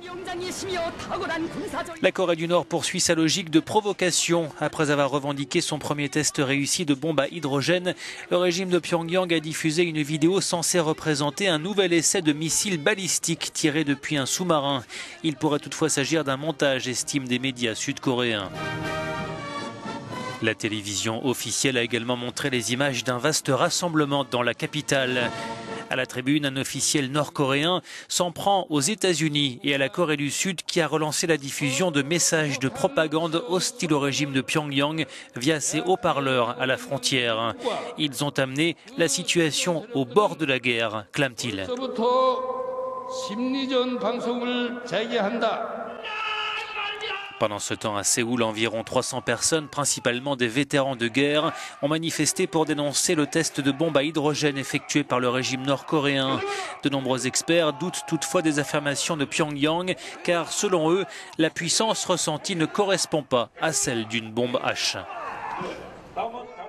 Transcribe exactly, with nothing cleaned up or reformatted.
La Corée du Nord poursuit sa logique de provocation. Après avoir revendiqué son premier test réussi de bombe à hydrogène, le régime de Pyongyang a diffusé une vidéo censée représenter un nouvel essai de missile balistique tiré depuis un sous-marin. Il pourrait toutefois s'agir d'un montage, estiment des médias sud-coréens. La télévision officielle a également montré les images d'un vaste rassemblement dans la capitale. À la tribune, un officiel nord-coréen s'en prend aux États-Unis et à la Corée du Sud qui a relancé la diffusion de messages de propagande hostiles au régime de Pyongyang via ses haut-parleurs à la frontière. Ils ont amené la situation au bord de la guerre, clame-t-il. Pendant ce temps, à Séoul, environ trois cents personnes, principalement des vétérans de guerre, ont manifesté pour dénoncer le test de bombe à hydrogène effectué par le régime nord-coréen. De nombreux experts doutent toutefois des affirmations de Pyongyang, car selon eux, la puissance ressentie ne correspond pas à celle d'une bombe H.